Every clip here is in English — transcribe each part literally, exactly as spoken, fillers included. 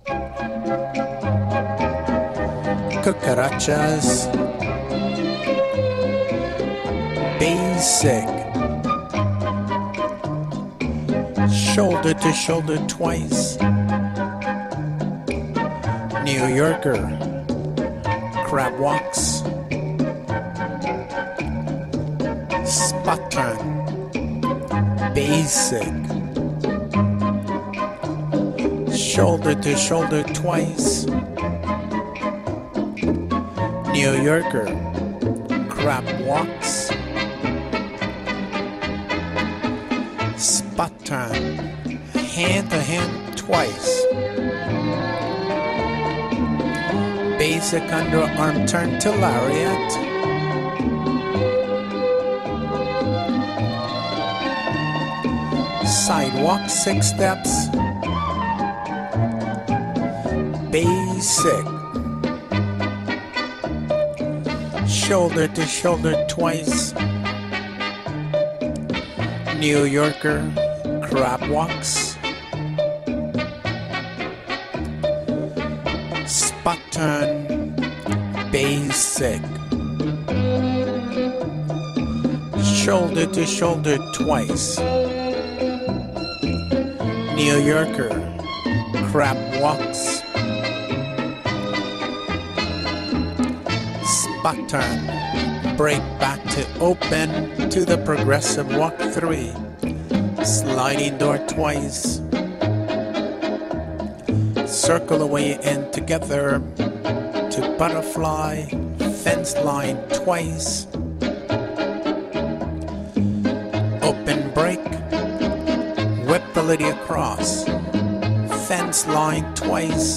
Cucarachas, basic, shoulder to shoulder twice, New Yorker, crab walks, spot turn, basic, shoulder to shoulder twice, New Yorker, crab walks, spot turn, hand to hand twice, basic underarm turn to Lariat, sidewalk six steps, basic, shoulder to shoulder twice, New Yorker, crab walks, spot turn, basic, shoulder to shoulder twice, New Yorker, crab walks, spot turn, break back to open to the progressive walk three, sliding door twice, circle away and together to butterfly, fence line twice, open break, whip the lady across, fence line twice,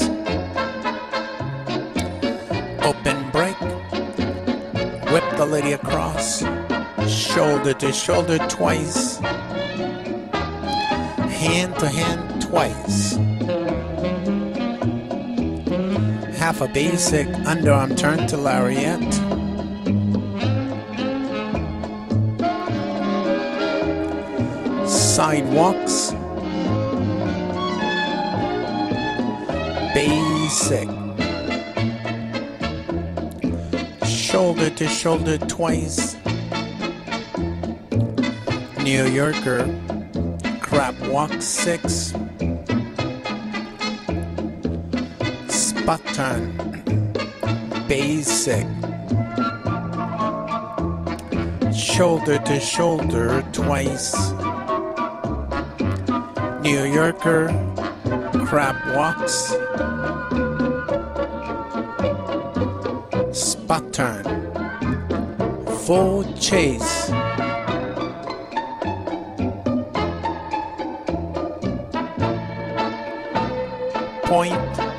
open break, whip the lady across, shoulder to shoulder twice, hand to hand twice, half a basic underarm turn to Lariat, sidewalks, basic, shoulder to shoulder twice, New Yorker, crab walk six, spot turn, basic, shoulder to shoulder twice, New Yorker, crab walks, spot turn, full chase, point,